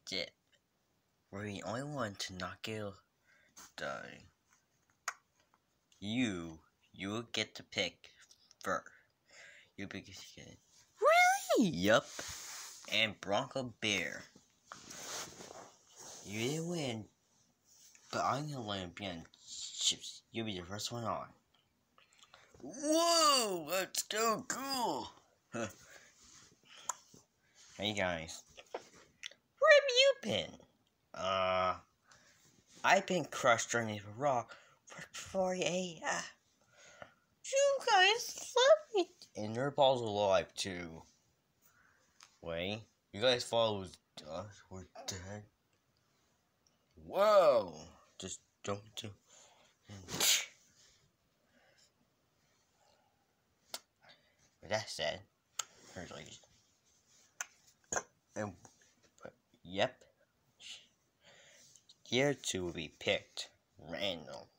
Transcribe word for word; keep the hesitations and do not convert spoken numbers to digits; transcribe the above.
it. We're the only one to not get die. You, you will get to pick first. You pick it. Really? Yup. And Bronco Bear. You didn't win, but I'm gonna let him be on chips. You'll be the first one on. Whoa, that's so cool. Hey guys, where have you been? Uh, I've been crushed underneath a rock for forty-eight. Uh, you guys love me. And Nerdball's alive too. Wait, you guys followed us? We're dead. Whoa! Just don't do. With that said, here's like, and yep, year two will be picked random.